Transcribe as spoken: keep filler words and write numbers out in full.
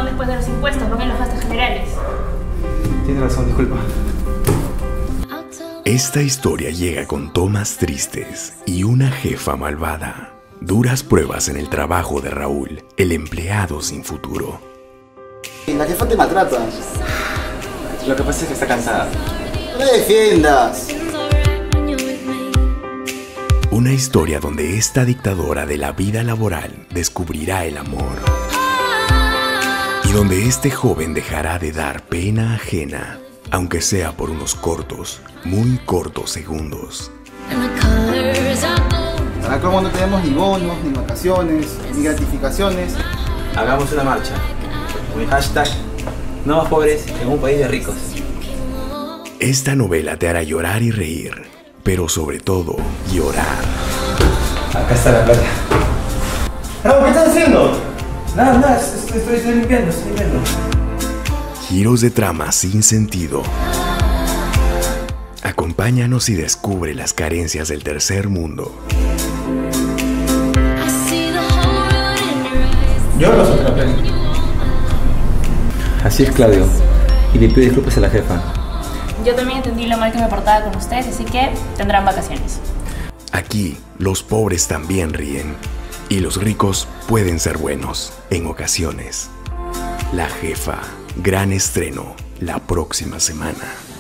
van después de los impuestos, van en los gastos generales. Tienes razón, disculpa. Esta historia llega con tomas tristes y una jefa malvada. Duras pruebas en el trabajo de Raúl, el empleado sin futuro. La jefa te maltrata. Lo que pasa es que está cansada. No me defiendas. Una historia donde esta dictadora de la vida laboral descubrirá el amor. Y donde este joven dejará de dar pena ajena, aunque sea por unos cortos, muy cortos segundos. Para cómo no tenemos ni bonos, ni vacaciones, ni gratificaciones. Hagamos una marcha. Con el hashtag no más pobres en un país de ricos. Esta novela te hará llorar y reír, pero sobre todo llorar. Acá está la plata. Raúl, ¿qué estás haciendo? Nada, nada, estoy, estoy, estoy limpiando, estoy limpiando. Giros de trama sin sentido. Acompáñanos y descubre las carencias del tercer mundo. Yo lo solté la peli. Así es, Claudio. Y le pido disculpas a la jefa. Yo también entendí lo mal que me portaba con ustedes, así que tendrán vacaciones. Aquí, los pobres también ríen. Y los ricos pueden ser buenos, en ocasiones. La jefa, gran estreno, la próxima semana.